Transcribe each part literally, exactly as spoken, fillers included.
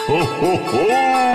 Ho ho ho!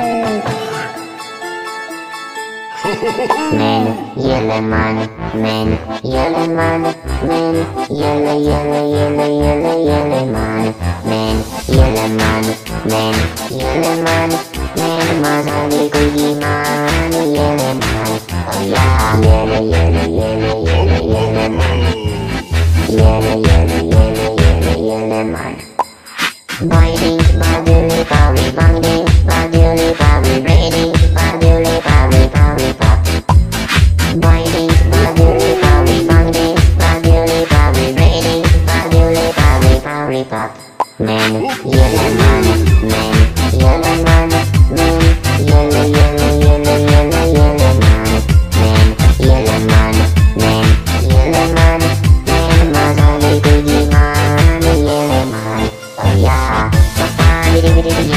Men, yelle man, men, yelle man, men, yelle yelle yelle yelle yelle man, men, yelle man, men, yelle man, men, mazali kuyi man, yelle man, oh yeah, yelle yelle yelle yelle yelle man, yelle yelle yelle yelle yelle man. Biting, baduli, pawi, banging, baduli, pawi, braiding, baduli, pawi, pawi, pop. Biting, baduli, pawi, banging, baduli, pawi, braiding, baduli, pawi, pawi, pop. Men, yelle man, men, yelle man, men, yelle yelle yelle yelle yelle man, men, yelle man, men, yelle man, men, mazali kuyi man, yelle man. Oh yeah, papa, didi didi didi.